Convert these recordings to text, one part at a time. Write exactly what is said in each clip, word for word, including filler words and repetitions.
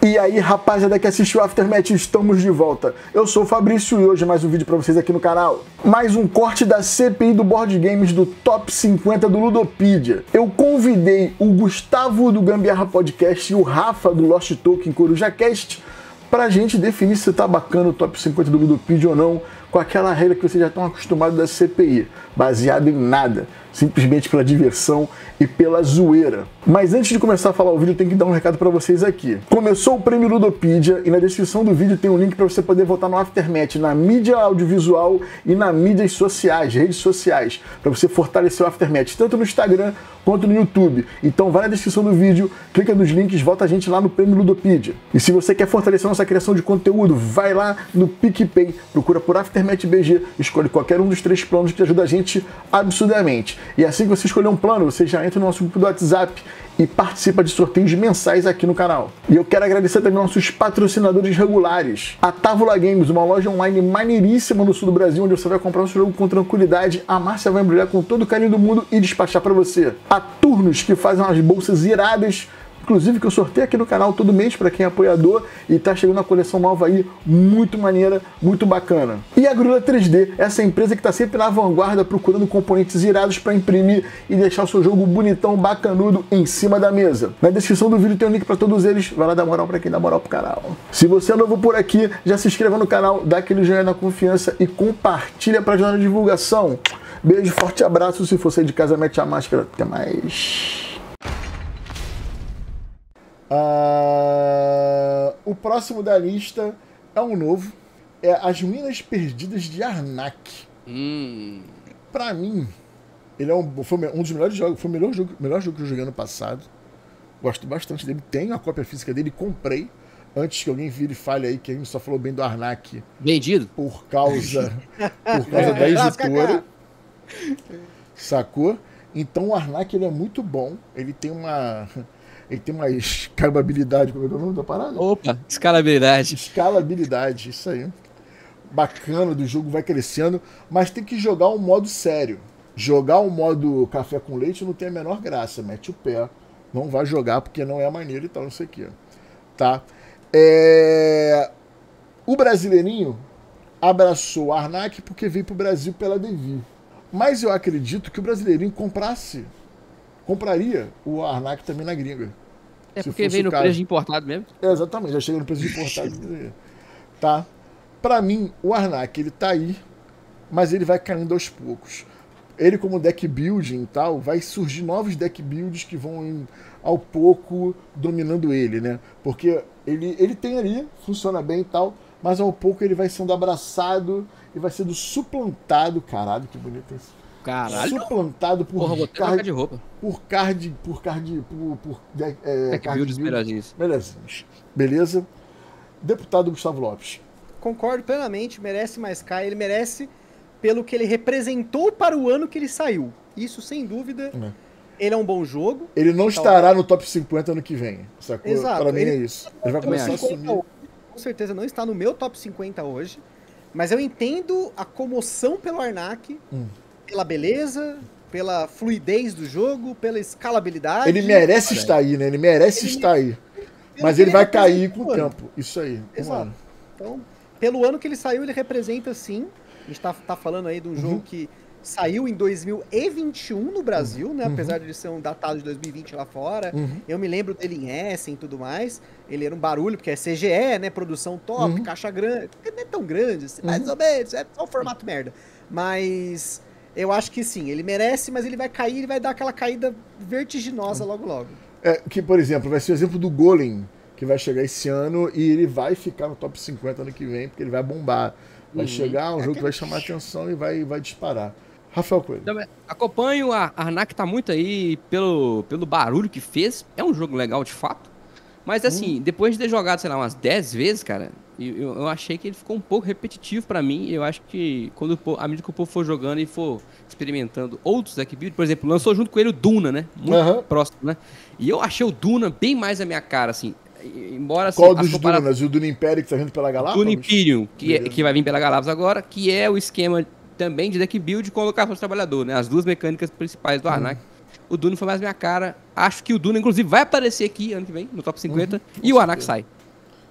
E aí, rapaziada que assistiu o Aftermath, estamos de volta. Eu sou o Fabrício e hoje mais um vídeo pra vocês aqui no canal. Mais um corte da C P I do Board Games do Top cinquenta do Ludopedia. Eu convidei o Gustavo do Gambiarra Podcast e o Rafa do Lost Token CorujaCast pra gente definir se tá bacana o Top cinquenta do Ludopedia ou não, com aquela regra que vocês já estão acostumados da C P I, baseado em nada, simplesmente pela diversão e pela zoeira. Mas antes de começar a falar o vídeo, eu tenho que dar um recado para vocês aqui. Começou o Prêmio Ludopedia e na descrição do vídeo tem um link para você poder votar no Aftermath, na mídia audiovisual e nas mídias sociais, redes sociais, para você fortalecer o Aftermath, tanto no Instagram quanto no YouTube. Então vai na descrição do vídeo, clica nos links, vota a gente lá no Prêmio Ludopedia. E se você quer fortalecer a nossa criação de conteúdo, vai lá no PicPay, procura por Aftermath B G, escolhe qualquer um dos três planos que ajuda a gente absurdamente. E assim que você escolher um plano, você já entra no nosso grupo do WhatsApp e participa de sorteios mensais aqui no canal. E eu quero agradecer também nossos patrocinadores regulares. A Távola Games, uma loja online maneiríssima no sul do Brasil, onde você vai comprar o seu jogo com tranquilidade. A Márcia vai embrulhar com todo o carinho do mundo e despachar para você. A Turnos, que fazem umas bolsas iradas, inclusive que eu sorteio aqui no canal todo mês para quem é apoiador, e tá chegando uma coleção nova aí, muito maneira, muito bacana. E a Grula três D, essa empresa que tá sempre na vanguarda procurando componentes irados para imprimir e deixar o seu jogo bonitão, bacanudo em cima da mesa. Na descrição do vídeo tem um link para todos eles, vai lá dar moral para quem dá moral pro canal. Se você é novo por aqui, já se inscreva no canal, dá aquele joinha na confiança e compartilha para ajudar na divulgação. Beijo, forte abraço, se for sair de casa mete a máscara, até mais. Uh, o próximo da lista é um novo, é As Minas Perdidas de Arnak. Hum. Pra mim, ele é um, foi um dos melhores jogos, foi o melhor jogo, melhor jogo que eu joguei ano passado. Gosto bastante dele, tenho a cópia física dele, comprei antes que alguém vire e fale aí que a gente só falou bem do Arnak. Vendido? Por causa, por causa da editora. Sacou? Então o Arnak ele é muito bom, ele tem uma... Ele tem uma escalabilidade, como é que é o nome da parada? Opa, escalabilidade. Escalabilidade, isso aí. Bacana do jogo, vai crescendo, mas tem que jogar um modo sério. Jogar um modo café com leite não tem a menor graça, mete o pé. Não vai jogar porque não é maneiro e tal, não sei o que. Tá? É... O brasileirinho abraçou o Arnak porque veio pro Brasil pela Devir. Mas eu acredito que o brasileirinho comprasse... compraria o Arnak também na gringa. É porque veio no caso. Preço de importado mesmo? É, exatamente, já chega no preço de importado. Tá? Pra mim, o Arnak, ele tá aí, mas ele vai caindo aos poucos. Ele como deck building e tal, vai surgir novos deck builds que vão em, ao pouco dominando ele, né? Porque ele, ele tem ali, funciona bem e tal, mas ao pouco ele vai sendo abraçado e vai sendo suplantado. Caralho, que bonito isso. Caralho. Suplantado por Porra, vou card, de roupa. por card, por card, por, por é, deck card builds melhorzinhos. melhorzinhos. Beleza? Deputado Gustavo Lopes. Concordo plenamente, merece mais K, ele merece pelo que ele representou para o ano que ele saiu. Isso sem dúvida. É. Ele é um bom jogo. Ele não estará no top cinquenta ano que vem. Sacou? Exato. Para mim ele, é isso. Ele vai começar a assumir. Com certeza não está no meu top cinquenta hoje, mas eu entendo a comoção pelo Arnak. Hum. Pela beleza, pela fluidez do jogo, pela escalabilidade. Ele merece estar aí, né? Ele merece ele, estar aí. Mas ele vai cair com o tempo. Isso aí. Exato. Então, pelo ano que ele saiu, ele representa sim. A gente tá, tá falando aí de um uhum. jogo que saiu em dois mil e vinte e um no Brasil, uhum. né? Apesar de ele ser um datado de dois mil e vinte lá fora. Uhum. Eu me lembro dele em Essen e tudo mais. Ele era um barulho, porque é C G E, né? Produção top, uhum. caixa grande. Não é tão grande, assim, mais uhum. ou menos. É só um formato merda. Mas... eu acho que sim, ele merece, mas ele vai cair, ele vai dar aquela caída vertiginosa logo logo. É, que, por exemplo, vai ser o exemplo do Golem, que vai chegar esse ano e ele vai ficar no top cinquenta ano que vem, porque ele vai bombar. Vai uhum. chegar, um jogo que vai chamar atenção e vai, vai disparar. Rafael Coelho. Acompanho, a Arnak tá muito aí pelo, pelo barulho que fez. É um jogo legal de fato. Mas assim, hum. depois de ter jogado, sei lá, umas dez vezes, cara, eu, eu achei que ele ficou um pouco repetitivo pra mim. Eu acho que quando o povo, à medida que o povo for jogando e for experimentando outros deck build, por exemplo, lançou junto com ele o Duna, né? Muito uhum. próximo, né? E eu achei o Duna bem mais a minha cara, assim. Embora, assim, qual dos compara... Dunas? O Duna Império que tá vindo pela Galápagos? Duna Imperium, que, é, que vai vir pela Galápagos agora, que é o esquema também de deck build com alocação de trabalhador, né? As duas mecânicas principais do Arnak. Hum. O Duna foi mais minha cara. Acho que o Duna, inclusive, vai aparecer aqui ano que vem, no top cinquenta, uhum, e o Arnak sai.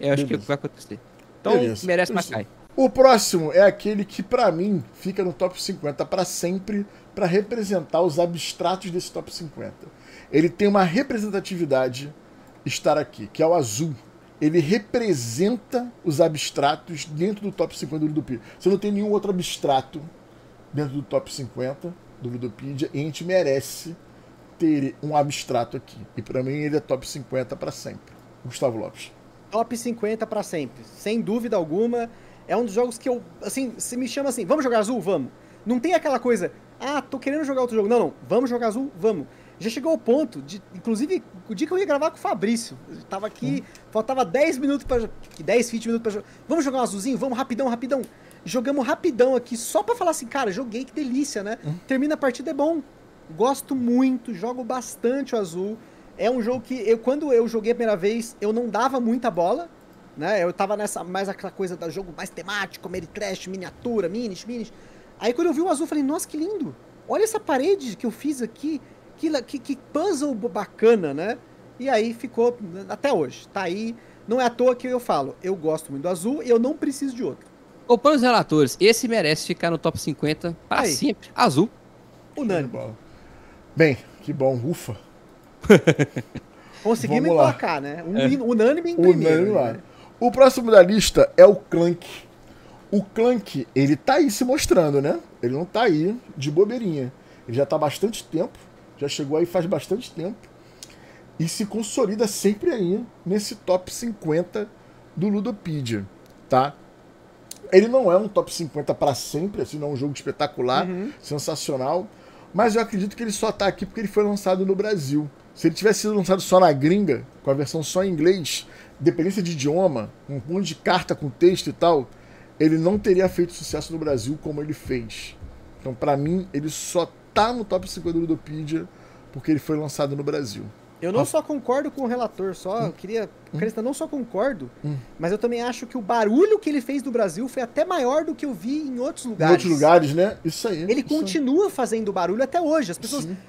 Eu acho Beleza. que vai acontecer. Então, Beleza. merece Isso. Makai. O próximo é aquele que, pra mim, fica no top cinquenta pra sempre, pra representar os abstratos desse top cinquenta. Ele tem uma representatividade estar aqui, que é o azul. Ele representa os abstratos dentro do top cinquenta do Ludopedia. Você não tem nenhum outro abstrato dentro do top cinquenta do Ludopedia, e a gente merece ter um abstrato aqui. E pra mim ele é top cinquenta pra sempre. Gustavo Lopes. Top cinquenta pra sempre, sem dúvida alguma. É um dos jogos que eu, assim, se me chama assim, vamos jogar azul? Vamos. Não tem aquela coisa, ah, tô querendo jogar outro jogo. Não, não, vamos jogar azul? Vamos. Já chegou ao ponto de, inclusive, o dia que eu ia gravar com o Fabrício, eu tava aqui, hum. faltava dez minutos pra, dez, vinte minutos pra jogar. Vamos jogar um azulzinho? Vamos, rapidão, rapidão. Jogamos rapidão aqui, só pra falar assim, cara, joguei, que delícia, né? Hum. Termina a partida, é bom. Gosto muito, jogo bastante o azul. É um jogo que, eu, quando eu joguei a primeira vez, eu não dava muita bola, né? Eu tava nessa, mais aquela coisa do jogo mais temático, Ameritrash, miniatura, minis, minis. Aí quando eu vi o azul, eu falei, nossa, que lindo. Olha essa parede que eu fiz aqui. Que, que, que puzzle bacana, né? E aí ficou até hoje. Tá aí. Não é à toa que eu falo, eu gosto muito do azul e eu não preciso de outro. Ocupando os relatores, esse merece ficar no top cinquenta para sempre. Azul. Unânime. Bem, que bom, ufa. Conseguimos emplacar, né? Um, é. Unânime em primeiro. Unânime lá. Né? O próximo da lista é o Clank. O Clank, ele tá aí se mostrando, né? Ele não tá aí de bobeirinha. Ele já tá há bastante tempo, já chegou aí faz bastante tempo, e se consolida sempre aí nesse top cinquenta do Ludopedia, tá? Ele não é um top cinquenta para sempre, assim, não é um jogo espetacular, uhum. sensacional, mas eu acredito que ele só tá aqui porque ele foi lançado no Brasil. Se ele tivesse sido lançado só na gringa, com a versão só em inglês, dependência de idioma, um monte de carta com texto e tal, ele não teria feito sucesso no Brasil como ele fez. Então, pra mim, ele só tá no top cinquenta do Ludopedia porque ele foi lançado no Brasil. Eu não ah. só concordo com o relator, só hum. eu queria acrescentar, hum. não só concordo, hum. mas eu também acho que o barulho que ele fez no Brasil foi até maior do que eu vi em outros lugares. Em outros lugares, né? Isso aí. Ele isso continua aí. fazendo barulho até hoje. As pessoas... Sim.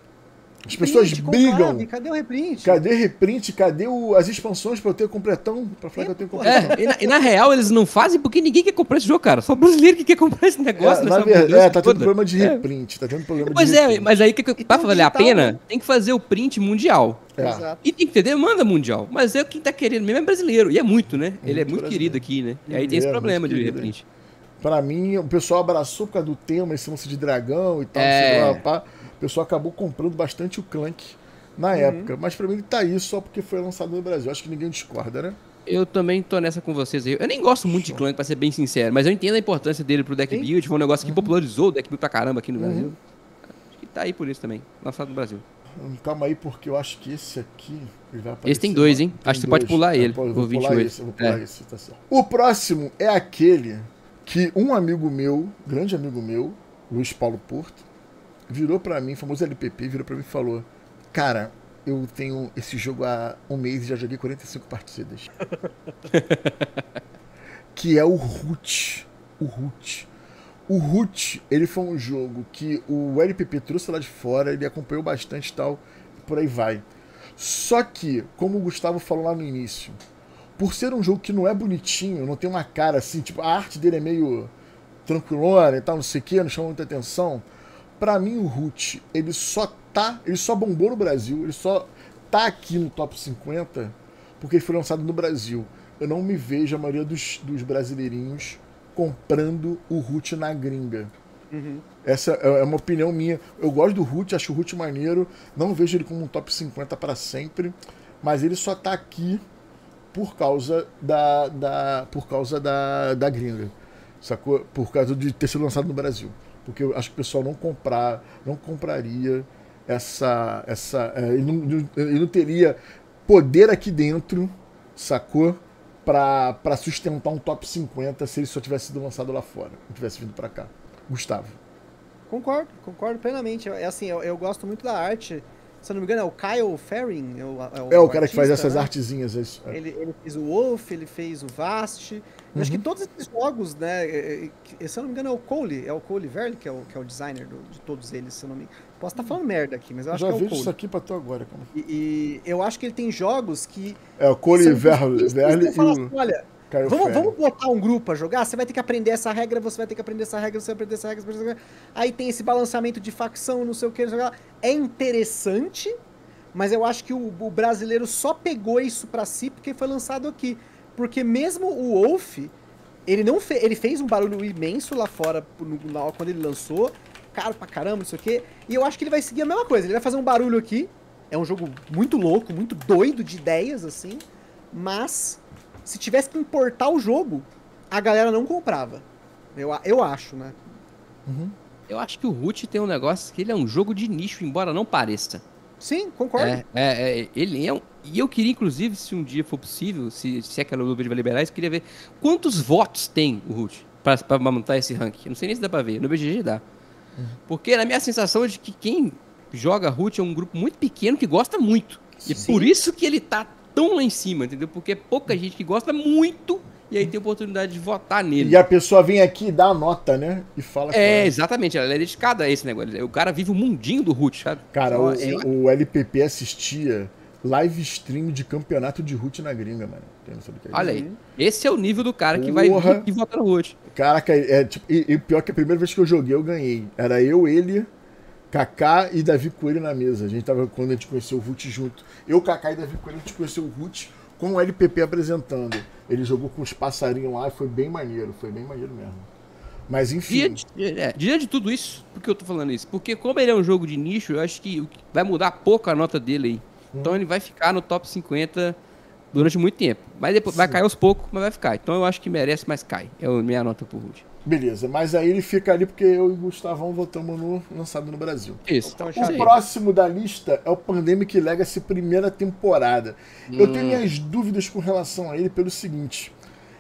As pessoas print, brigam. Conclave, cadê o reprint? Cadê reprint? Cadê o, as expansões pra eu ter completão? Pra falar é, que eu tenho completão. É, e, na, e na real eles não fazem porque ninguém quer comprar esse jogo, cara. Só o brasileiro que quer comprar esse negócio. É, na verdade, é, tá tendo problema de reprint. É. Tá tendo problema pois de é, reprint. mas aí que, que, pra valer a pena, né? tem que fazer o print mundial. É. Exato. E tem que ter demanda mundial. Mas é quem tá querendo mesmo é brasileiro. E é muito, né? Muito Ele é muito brasileiro. querido aqui, né? E aí tem esse é, problema de querido, reprint. Pra mim, o pessoal abraçou por causa do tema, esse lance de dragão e tal. É. Lá, pá. O pessoal acabou comprando bastante o Clank na uhum. época, mas pra mim ele tá aí só porque foi lançado no Brasil. Acho que ninguém discorda, né? Eu também tô nessa com vocês aí. Eu nem gosto muito Show. de Clank, pra ser bem sincero, mas eu entendo a importância dele pro deck Sim. build. Foi um negócio que uhum. popularizou o deck build pra caramba aqui no uhum. Brasil. Acho que tá aí por isso também, lançado no Brasil. Calma aí, porque eu acho que esse aqui ele vai Esse tem dois, hein? Tem acho que você pode pular ele. Eu vou vinte e pular oito. esse, eu vou pular é. esse, tá certo. O próximo é aquele que um amigo meu, grande amigo meu, Luiz Paulo Porto, virou pra mim, famoso L P P, virou pra mim e falou: cara, eu tenho esse jogo há um mês e já joguei quarenta e cinco partidas. Que é o Root. O Root. O Root, ele foi um jogo que o L P P trouxe lá de fora, ele acompanhou bastante e tal, por aí vai. Só que, como o Gustavo falou lá no início, por ser um jogo que não é bonitinho, não tem uma cara assim, tipo, a arte dele é meio tranquilona e tal, não sei o que, não chama muita atenção. Pra mim, o Root, ele só tá, ele só bombou no Brasil, ele só tá aqui no top cinquenta porque ele foi lançado no Brasil. Eu não me vejo a maioria dos, dos brasileirinhos comprando o Root na gringa. Uhum. Essa é uma opinião minha. Eu gosto do Root, acho o Root maneiro, não vejo ele como um top cinquenta para sempre, mas ele só tá aqui por causa da, da, por causa da, da gringa, sacou? Por causa de ter sido lançado no Brasil. Porque eu acho que o pessoal não comprar, não compraria essa, essa, é, ele, não, ele não teria poder aqui dentro, sacou? Pra, pra sustentar um top cinquenta se ele só tivesse sido lançado lá fora, não tivesse vindo pra cá. Gustavo. Concordo, concordo plenamente. É assim, eu, eu gosto muito da arte se eu não me engano, é o Kyle Ferrin. É o, é o, É o cara que artista, faz essas né? artezinhas. Isso. É. Ele, ele fez o Wolf, ele fez o Vast. Eu Uhum. acho que todos esses jogos, né? é, é, Se eu não me engano, é o Cole, é o Cole Verle, que é o, que é o designer do- de todos eles, se eu não me engano. Posso estar falando merda aqui, mas eu Eu acho já que é o vejo Cole. isso aqui pra tu agora, cara. E, e eu acho que ele tem jogos que. É o Cole são Verle difíceis de Verle e falar o assim, olha, Kyle vamos, Ferrin. vamos botar um grupo a jogar? Você vai ter que aprender essa regra, você vai ter que aprender essa regra, você vai aprender essa regra, você vai aprender essa regra. Aí tem esse balanceamento de facção, não sei o que, não sei o que lá. É interessante, mas eu acho que o, o brasileiro só pegou isso pra si porque foi lançado aqui. Porque mesmo o Wolf, ele não fe ele fez um barulho imenso lá fora no, na, quando ele lançou, caro pra caramba, não sei o que. E eu acho que ele vai seguir a mesma coisa. Ele vai fazer um barulho aqui. É um jogo muito louco, muito doido de ideias, assim. Mas, se tivesse que importar o jogo, a galera não comprava. Eu, eu acho, né? Uhum. Eu acho que o Root tem um negócio que ele é um jogo de nicho, embora não pareça. Sim, concordo. É, é, é, ele é um... E eu queria, inclusive, se um dia for possível, se, se aquela Luba vai liberar isso, eu queria ver quantos votos tem o Root pra, pra montar esse ranking. Eu não sei nem se dá pra ver, no B G G dá. Uhum. Porque na minha sensação é de que quem joga Root é um grupo muito pequeno que gosta muito. E Sim. por isso que ele tá tão lá em cima, entendeu? Porque é pouca gente que gosta muito e aí tem oportunidade de votar nele. E a pessoa vem aqui e dá a nota, né? E fala É, que... exatamente, ela é dedicada a esse negócio. O cara vive o mundinho do Root, sabe? Cara, Ó, o, é- o L P P assistia live stream de campeonato de Root na gringa, mano. Tem noção do que é Olha isso? aí. Esse é o nível do cara que vai Porra. vir e vota no Root. Caraca, é, tipo, e, e pior que a primeira vez que eu joguei, eu ganhei. Era eu, ele, Kaká e Davi Coelho na mesa. A gente tava, quando a gente conheceu o Root junto. Eu, Kaká e Davi Coelho, a gente conheceu o Root com o L P P apresentando. Ele jogou com os passarinhos lá e foi bem maneiro. Foi bem maneiro mesmo. Mas enfim. Diante, é, diante de tudo isso, por que eu tô falando isso? Porque como ele é um jogo de nicho, eu acho que o que vai mudar pouco a nota dele aí. Hum. Então ele vai ficar no top cinquenta durante muito tempo. Mas depois vai cair aos poucos, mas vai ficar. Então eu acho que merece, mas cai. É a minha nota pro Root. Beleza, mas aí ele fica ali porque eu e o Gustavão votamos no lançado no Brasil. Isso. Então, Isso O aí. próximo da lista é o Pandemic Legacy primeira temporada. Eu Hum. tenho minhas dúvidas com relação a ele pelo seguinte.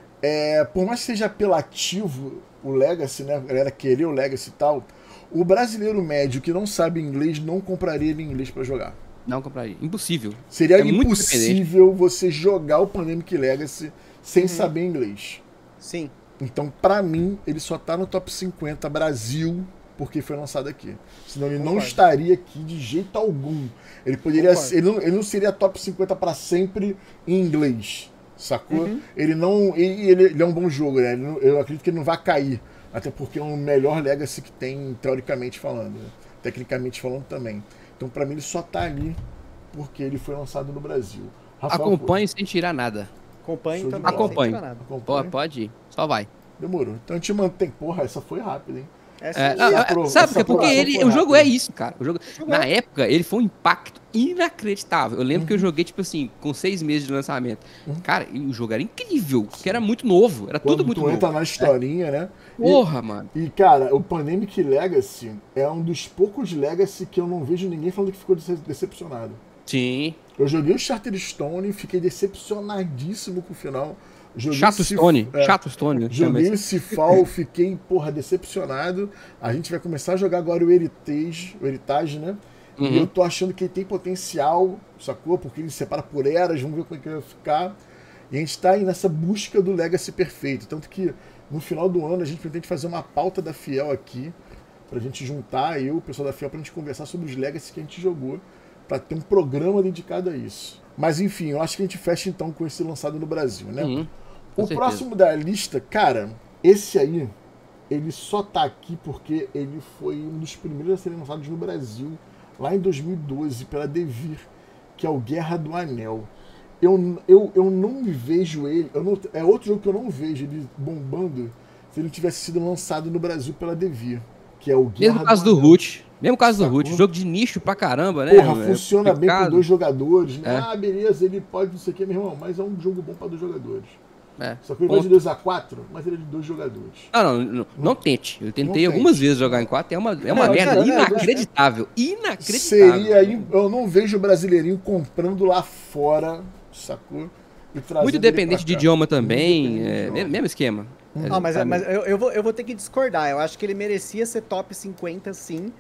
É, por mais que seja apelativo o Legacy, né? A galera querer o Legacy e tal, o brasileiro médio que não sabe inglês não compraria ele em inglês pra jogar. Não compraria. Impossível. Seria É muito impossível você jogar o Pandemic Legacy sem saber inglês. Sim. Então, pra mim, ele só tá no top cinquenta Brasil porque foi lançado aqui. Senão ele não Concordo. estaria aqui de jeito algum. Ele poderia Concordo. ser, ele não, ele não seria top cinquenta pra sempre em inglês, sacou? Uhum. Ele não, e ele, ele é um bom jogo, né? Ele não- eu acredito que ele não vai cair, até porque é o melhor Legacy que tem teoricamente falando, né? Tecnicamente falando também. Então, pra mim, ele só tá ali porque ele foi lançado no Brasil. Rafael, Acompanhe sem tirar nada. Acompanhe Show de também. bola. sem Acompanhe. tirar nada. acompanha. Pode, pode ir. Só vai. Demorou. Então a gente mantém. Porra, essa foi rápida, hein? Essa É, sim. ah, ah, apro- sabe, essa porque aprovação ele, foi o jogo rápida. é isso, cara. O jogo, jogo na é. época, ele foi um impacto inacreditável. Eu lembro que eu Uhum. joguei, tipo assim, com seis meses de lançamento. Cara, e o jogo era incrível, porque era muito novo. Era tudo Quando muito tu entra novo. na historinha, né? E- Porra, mano. E, cara, o Pandemic Legacy é um dos poucos Legacy que eu não vejo ninguém falando que ficou dece- decepcionado. Sim. Eu joguei o Charterstone e fiquei decepcionadíssimo com o final. Joguei Chato Cif- Stone. é, Chato Stone. chama Joguei esse. o Cifal, fiquei, porra, decepcionado. A gente vai começar a jogar agora o Heritage, o Heritage, né? E Uhum. eu tô achando que ele tem potencial, sacou? Porque ele separa por eras, vamos ver como é que vai ficar. E a gente tá aí nessa busca do Legacy perfeito. Tanto que no final do ano a gente pretende fazer uma pauta da Fiel aqui, pra gente juntar eu, o pessoal da Fiel, pra gente conversar sobre os Legacy que a gente jogou, pra ter um programa dedicado a isso. Mas enfim, eu acho que a gente fecha então com esse lançado no Brasil, né? Uhum. Com O certeza. próximo da lista, cara, esse aí, ele só tá aqui porque ele foi um dos primeiros a serem lançados no Brasil, lá em dois mil e doze, pela Devir, que é o Guerra do Anel. Eu, eu, eu não me vejo ele, eu não, é outro jogo que eu não vejo ele bombando se ele tivesse sido lançado no Brasil pela Devir, que é o Guerra Mesmo caso do Anel. Root. Mesmo caso do Sacou? Root. Jogo de nicho pra caramba, né? Porra, É funciona bem com complicado. dois jogadores, né? É. Ah, beleza, ele pode não sei o que, meu irmão, mas é um jogo bom pra dois jogadores. É. Só que ele vai de Ponto. dois a quatro, mas ele é de dois jogadores. Ah, não, não, não tente. Eu tentei Não algumas tente. vezes jogar em quatro. É uma, é uma Não, merda cara, é, inacreditável. Inacreditável. Seria, im- eu não vejo o brasileirinho comprando lá fora, sacou? E trazendo Muito ele dependente pra de cá. idioma Muito também. dependente de É, idioma. mesmo mesmo esquema. Não, mas, é- Sabe? mas eu, eu, vou, eu vou ter que discordar. Eu acho que ele merecia ser top cinquenta, sim.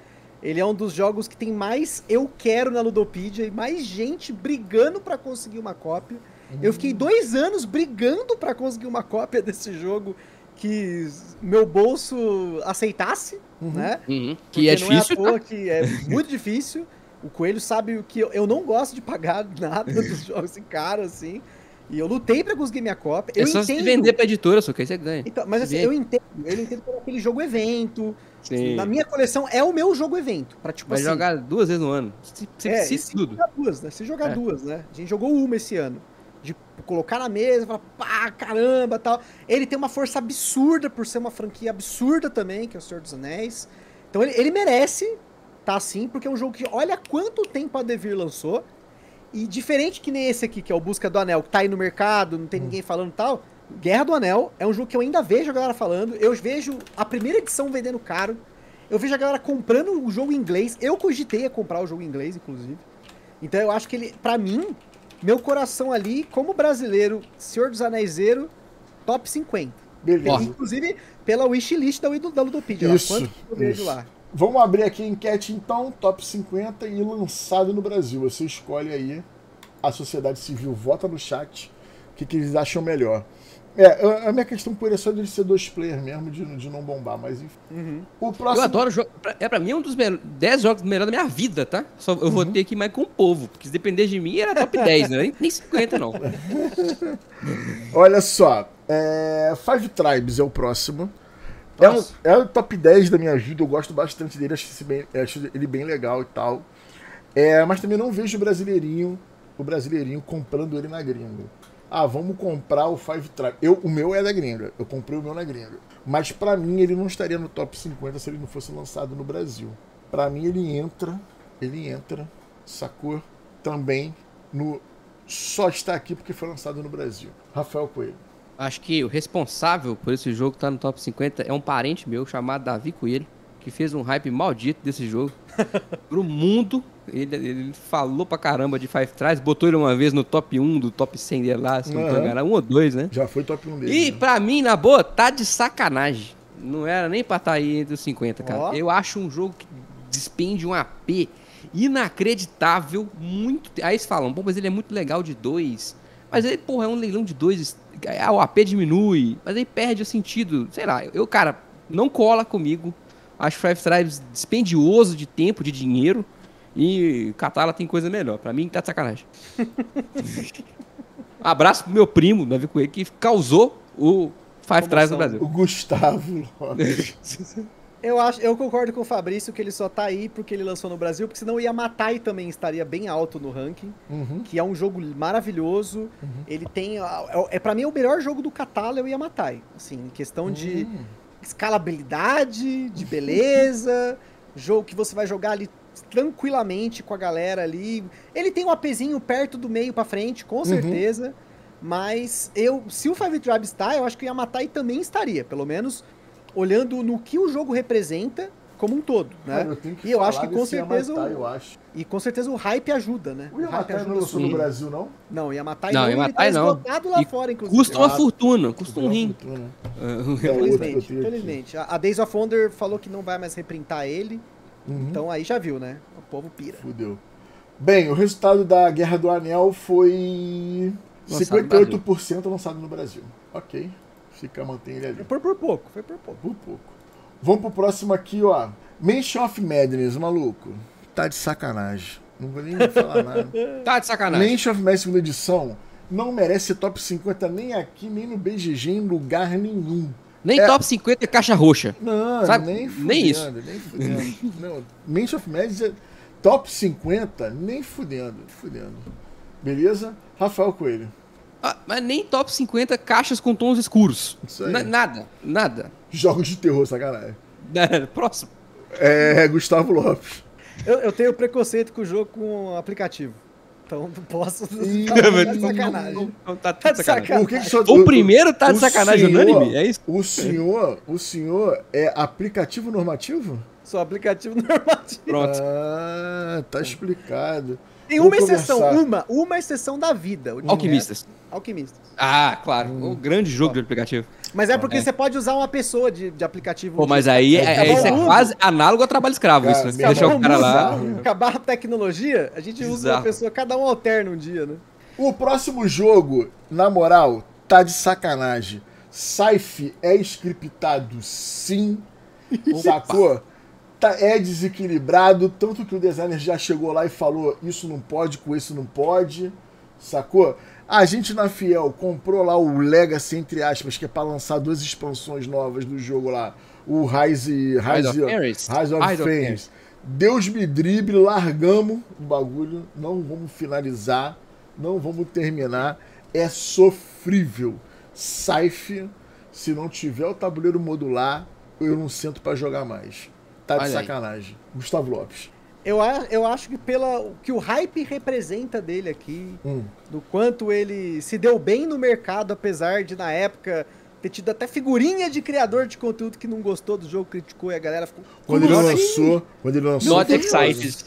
Ele é um dos jogos que tem mais eu quero na Ludopedia e mais gente brigando pra conseguir uma cópia. Hum. Eu fiquei dois anos brigando pra conseguir uma cópia desse jogo que meu bolso aceitasse, uhum. né? Uhum. Que é difícil. Não é à toa que é muito difícil. O Coelho sabe o que eu, eu não gosto de pagar nada dos jogos assim, caro assim. E eu lutei pra conseguir minha cópia. É eu só entendo. se vender pra editora, só que aí você ganha. Então, mas assim, Vende. eu entendo. Eu entendo por aquele jogo evento. Sim. Na minha coleção é o meu jogo evento. Pra, tipo, vai assim, jogar duas vezes no ano. Se, se, é, se, se tudo. jogar duas, né? Se jogar é. duas, né? A gente jogou uma esse ano. De colocar na mesa, falar, pá, caramba, tal. Ele tem uma força absurda por ser uma franquia absurda também, que é o Senhor dos Anéis. Então ele, ele merece tá assim, porque é um jogo que olha quanto tempo a Devir lançou. E diferente que nem esse aqui, que é o Busca do Anel, que tá aí no mercado, não tem hum. ninguém falando tal. Guerra do Anel é um jogo que eu ainda vejo a galera falando. Eu vejo a primeira edição vendendo caro. Eu vejo a galera comprando o jogo em inglês. Eu cogitei a comprar o jogo em inglês, inclusive. Então eu acho que ele, pra mim, meu coração ali, como brasileiro, Senhor dos Anéiseiro, top cinquenta. Beleza. Inclusive pela wishlist da, da Ludopedia. Isso, lá. Quanto eu vejo lá. Vamos abrir aqui a enquete então, top cinquenta e lançado no Brasil. Você escolhe aí, a sociedade civil vota no chat, o que, que eles acham melhor. É, a minha questão por isso é de ser dois players mesmo, de, de não bombar, mas enfim. Uhum. O próximo... Eu adoro jogo. É, pra mim é um dos dez jogos melhores da minha vida, tá? Só eu uhum. vou ter aqui mais com o povo, porque se depender de mim era top dez, né? Nem cinquenta não. Olha só, é... Five Tribes é o próximo. É, um, é o top dez da minha vida, eu gosto bastante dele, acho, bem, acho ele bem legal e tal. É, mas também não vejo o brasileirinho, o brasileirinho comprando ele na gringa. Ah, vamos comprar o Five Tribes. Eu, o meu é da gringa, eu comprei o meu na gringa. Mas pra mim ele não estaria no top cinquenta se ele não fosse lançado no Brasil. Pra mim ele entra, ele entra, sacou? Também no... Só está aqui porque foi lançado no Brasil. Rafael Coelho. Acho que o responsável por esse jogo estar tá no top cinquenta é um parente meu chamado Davi Coelho, que fez um hype maldito desse jogo pro mundo. Ele, ele falou pra caramba de Five Tribes, botou ele uma vez no top um do top cem dele lá, se não tô enganado, um ou dois, né? Já foi top um dele. E né? Pra mim, na boa, tá de sacanagem. Não era nem pra estar tá aí entre os cinquenta, cara. Oh. Eu acho um jogo que despende um A P inacreditável, muito... Aí eles falam, pô, mas ele é muito legal de dois. Mas ele, porra, é um leilão de dois, o A P diminui, mas aí perde o sentido. Sei lá, eu, cara, não cola comigo. Acho Five Tribes dispendioso de tempo, de dinheiro. E Catala tem coisa melhor. Pra mim, tá de sacanagem. Abraço pro meu primo, Davi Coelho, que causou o Five Tribes no Brasil. O Gustavo Lopes. Eu, acho, eu concordo com o Fabrício que ele só tá aí porque ele lançou no Brasil, porque senão o Yamatai também estaria bem alto no ranking, uhum. que é um jogo maravilhoso. Uhum. Ele tem... É, é, pra mim, o melhor jogo do Catala é o Yamatai. Assim, em questão uhum. de escalabilidade, de beleza, jogo que você vai jogar ali tranquilamente com a galera ali. Ele tem um APzinho perto do meio pra frente, com certeza, uhum. mas eu, se o Five Tribes está, eu acho que o Yamatai também estaria, pelo menos olhando no que o jogo representa como um todo, né? Eu tenho que e eu acho que com certeza Yamatai, o... eu acho. E com certeza o hype ajuda, né? O Yamatai não lançou no Brasil, não? Não, o Yamatai não, não, Yamatai ele tá não. esgotado lá e fora, inclusive. Custa uma fortuna, custa um rim. Infelizmente, infelizmente. A Days of Wonder falou que não vai mais reprintar ele, uhum. então aí já viu, né? O povo pira. Fudeu. Bem, o resultado da Guerra do Anel foi lançado cinquenta e oito por cento lançado no Brasil. Ok. Fica, mantém ele ali. Foi por, por pouco, foi por pouco. Por pouco. Vamos pro próximo aqui, ó. Mansion of Madness, maluco. Tá de sacanagem. Não vou nem falar nada. Tá de sacanagem. Mansion of Madness segunda edição não merece top cinquenta nem aqui, nem no B G G, em lugar nenhum. Nem é... top cinquenta é caixa roxa. Não, sabe? nem fudendo. Nem isso. Nem fudendo. Não, Mansion of Madness é top cinquenta, nem fudendo. fudendo. Beleza? Rafael Coelho. Ah, mas nem top cinquenta caixas com tons escuros. Isso aí. Na, nada, nada. Jogos de terror, sacanagem. Próximo. É, Gustavo Lopes. Eu, eu tenho preconceito com o jogo com aplicativo. Então não posso. Ih, tá de sacanagem. Não, tá, tá de sacanagem. O, que que só, o, o primeiro tá de sacanagem senhor, unânime? É isso? O senhor, o senhor é aplicativo normativo? Sou aplicativo normativo. Pronto. Ah, tá explicado. Tem uma exceção, uma, uma exceção da vida. Alquimistas. Alquimistas. Ah, claro. Hum. Um grande jogo de aplicativo. Mas é porque É. você pode usar uma pessoa de, de aplicativo. Pô, mas de- aí É, é, isso é acabou o quase análogo ao trabalho escravo, Cara, isso, né? Você acabou deixar o cara mundo, lá. né? Acabar a tecnologia, a gente usa uma Bizarro. pessoa, cada um alterna um dia, né? O próximo jogo, na moral, tá de sacanagem. Scythe é scriptado, sim. Sacou? Tá, é desequilibrado, tanto que o designer já chegou lá e falou: isso não pode, com isso não pode. Sacou? A gente na Fiel comprou lá o Legacy, entre aspas, que é pra lançar duas expansões novas do jogo lá. O Rise, Rise Rise, of Fenris. Rise of Rise of Fenris. Deus me drible, largamos o bagulho, não vamos finalizar, não vamos terminar. É sofrível. Scythe, se não tiver o tabuleiro modular, eu não sento pra jogar mais. Tá de Olha aí. sacanagem. Gustavo Lopes. Eu, a- eu acho que pela o que o hype representa dele aqui, Hum. do quanto ele se deu bem no mercado, apesar de, na época, ter tido até figurinha de criador de conteúdo que não gostou do jogo, criticou e a galera ficou... Quando ele "Como assim? lançou, quando ele lançou, Not foi excited.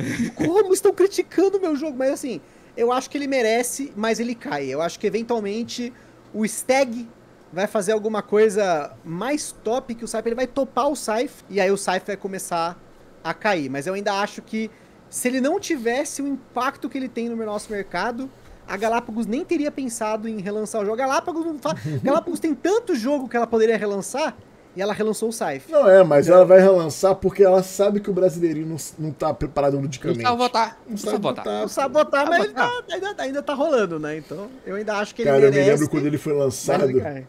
Como estão criticando o meu jogo? Mas assim, eu acho que ele merece, mas ele cai. Eu acho que eventualmente o Stag vai fazer alguma coisa mais top que o Scythe. Ele vai topar o Scythe e aí o Scythe vai começar a cair. Mas eu ainda acho que se ele não tivesse o impacto que ele tem no nosso mercado, a Galápagos nem teria pensado em relançar o jogo. A Galápagos, não fa... Galápagos tem tanto jogo que ela poderia relançar e ela relançou o Scythe. Não é, mas ela vai relançar porque ela sabe que o brasileirinho não, não tá preparado Não ludicamente. sabe votar. Não Não sabe sabe votar. votar. Não sabe botar, mas ele botar. tá- ainda, ainda tá rolando, né? Então, eu ainda acho que ele Cara, eu merece. me lembro quando ele foi mas lançado, ele cai.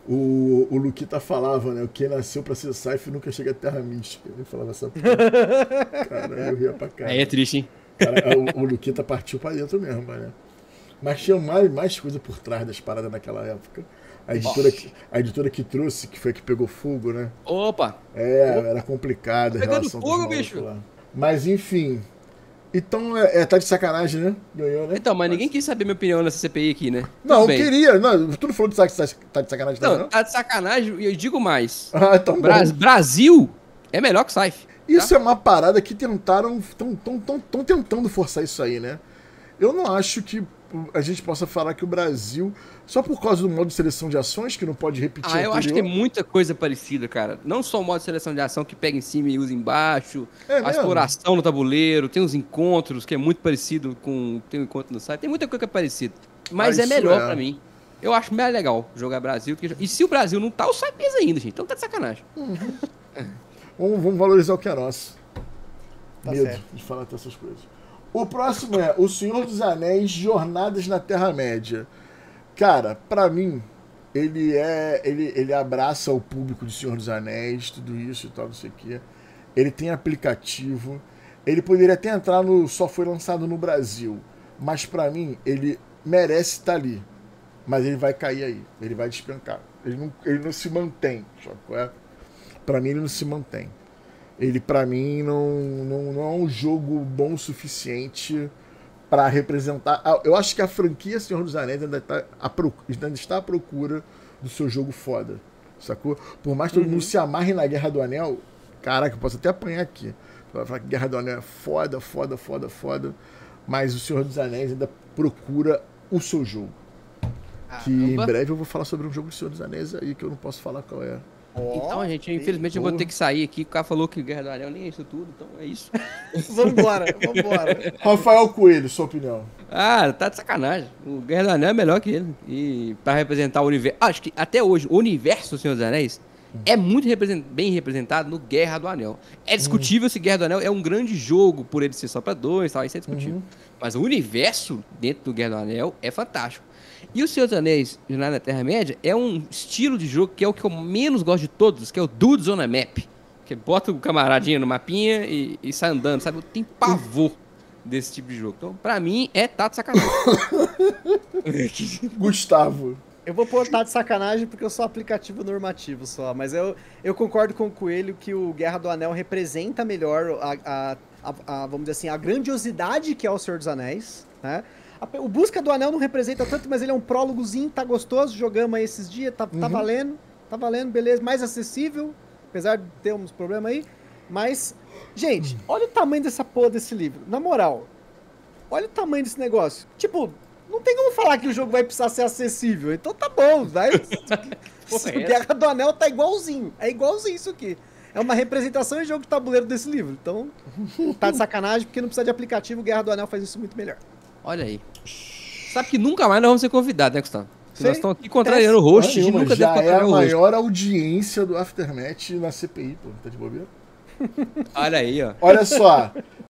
o, o Luquita falava, né? Quem nasceu pra ser Scythe nunca chega a Terra Mística. Ele falava essa porra. Cara, eu ria pra caralho. Aí é triste, hein? Cara, o, o Luquita partiu pra dentro mesmo, né? Mas tinha mais, mais coisa por trás das paradas naquela época. A editora, que, a editora que trouxe, que foi a que pegou fogo, né? Opa! É, era complicada a Tá pegando relação dos fogo, malucos bicho. lá. Mas enfim. Então, é, é, tá de sacanagem, né? Ganhou, né? Então, mas ninguém quis saber minha opinião nessa C P I aqui, né? Não, eu Tudo bem. queria. Não, tu não falou de sac- tá de sacanagem também, Não, não? tá de sacanagem e eu digo mais. Ah, então Bra- bom. Brasil é melhor que o Scythe. Isso é uma parada que tentaram. Estão tão, tão, tão tentando forçar isso aí, né? Eu não acho que a gente possa falar que o Brasil, só por causa do modo de seleção de ações, que não pode repetir Ah, o eu acho que tem anterior. muita coisa parecida, cara. Não só o modo de seleção de ação que pega em cima e usa embaixo, É a mesmo? exploração no tabuleiro, tem os encontros, que é muito parecido com tem um encontro no site. Tem muita coisa que é parecida. Mas Ah, é isso melhor é. pra mim. Eu acho mais legal jogar Brasil. do que... E se o Brasil não tá, o site pesa ainda, gente. Então tá de sacanagem. Vamos, vamos valorizar o que é nosso. Tá Medo certo. de falar dessas coisas. O próximo é O Senhor dos Anéis, Jornadas na Terra-média. Cara, pra mim, ele é. Ele, ele abraça o público de Senhor dos Anéis, tudo isso e tal, não sei o quê. Ele tem aplicativo. Ele poderia até entrar no. Só foi lançado no Brasil. Mas pra mim, ele merece estar ali. Mas ele vai cair aí. Ele vai despencar. Ele não, ele não se mantém. Sabe qual é? Pra mim, ele não se mantém. Ele, pra mim, não, não, não é um jogo bom o suficiente pra representar. Ah, eu acho que a franquia Senhor dos Anéis ainda, tá à pro- ainda está à procura do seu jogo foda. Sacou? Por mais que todo mundo se amarre na Guerra do Anel, caraca, eu posso até apanhar aqui. Vai falar que Guerra do Anel é foda, foda, foda, foda. Mas o Senhor dos Anéis ainda procura o seu jogo. Que em Caramba. breve eu vou falar sobre um jogo do Senhor dos Anéis aí que eu não posso falar qual é. Então, gente, infelizmente eu vou ter que sair aqui. O cara falou que Guerra do Anel nem é isso tudo, então é isso. Vambora, vambora. Rafael Coelho, sua opinião. Ah, tá de sacanagem. O Guerra do Anel é melhor que ele. E pra representar o universo. Acho que até hoje, o universo do Senhor dos Anéis é muito represent- bem representado no Guerra do Anel. É discutível se Guerra do Anel é um grande jogo por ele ser só pra dois, tal, isso é discutível. Mas o universo dentro do Guerra do Anel é fantástico. E o Senhor dos Anéis, Jornada na Terra-média, é um estilo de jogo que é o que eu menos gosto de todos, que é o Dudes on a Map. Que bota o camaradinho no mapinha e, e sai andando, sabe? Eu tenho pavor desse tipo de jogo. Então, pra mim, é tá de sacanagem. Gustavo. Eu vou pôr tá de sacanagem porque eu sou aplicativo normativo só, mas eu, eu concordo com o Coelho que o Guerra do Anel representa melhor a, a, a- a, vamos dizer assim, a grandiosidade que é o Senhor dos Anéis, né? A- O Busca do Anel não representa tanto, mas ele é um prólogozinho, tá gostoso, jogamos aí esses dias, tá, tá valendo, tá valendo, beleza, mais acessível, apesar de ter uns problemas aí, mas, gente, olha o tamanho dessa porra desse livro, na moral, olha o tamanho desse negócio, tipo, não tem como falar que o jogo vai precisar ser acessível, então tá bom, vai, porra é essa? Guerra do Anel tá igualzinho. É igualzinho isso aqui. É uma representação de jogo de tabuleiro desse livro. Então, tá de sacanagem, porque não precisa de aplicativo, Guerra do Anel faz isso muito melhor. Olha aí. Sabe que nunca mais nós vamos ser convidados, né, Gustavo? Porque Sei. nós estamos aqui contrariando o host, a gente nunca já deve é a contrariar o host. maior audiência do Aftermath na C P I, pô. Tá de bobeira? Olha aí, ó. Olha só.